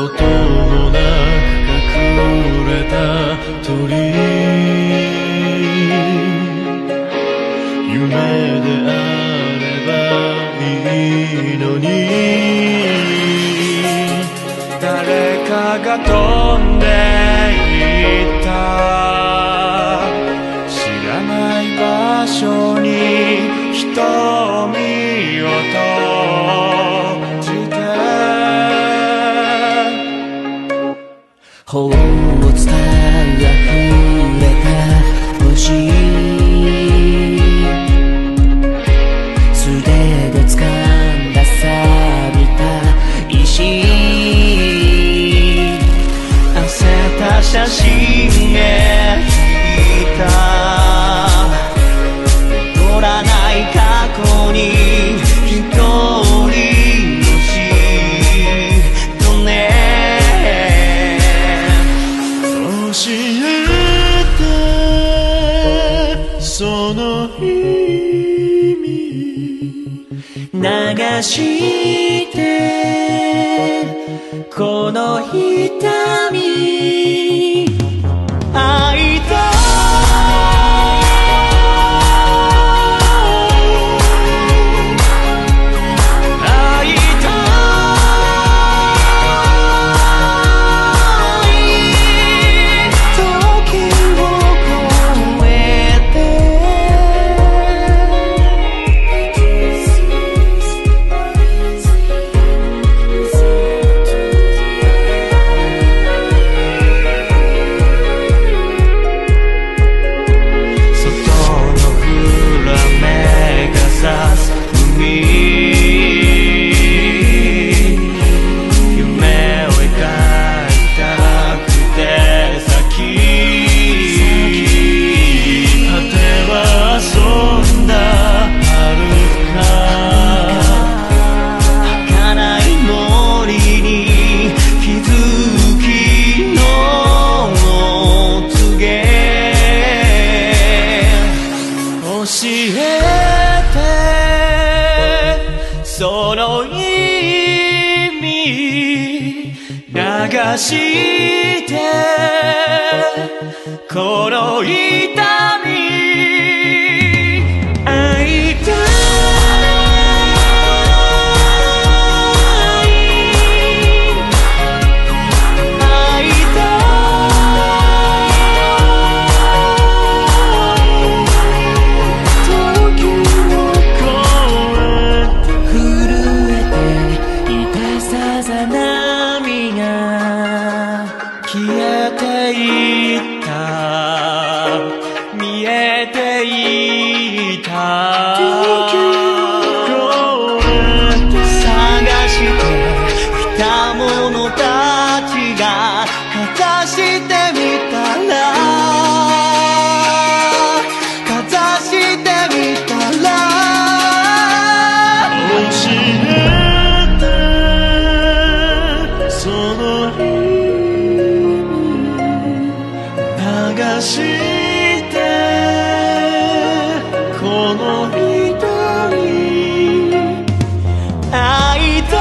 音の中隠れた鳥、夢であればいいのに、誰かが飛んでいった知らない場所に瞳を閉じて、 頬を伝え溢れた星、素手で掴んだ錆びた石、焦った写真へ引いた、戻らない過去に一人の人ね、 教えてその意味、 流してこの痛み、愛とその意味、流してこの痛み、愛と消えていった見えていた、探してきたものたちがかざしてみたら、かざしてみたら、 教えてその流してこの痛み、 愛と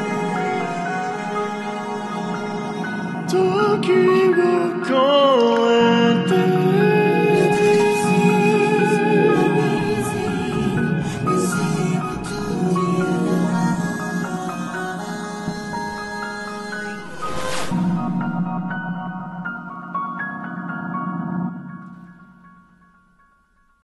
時を越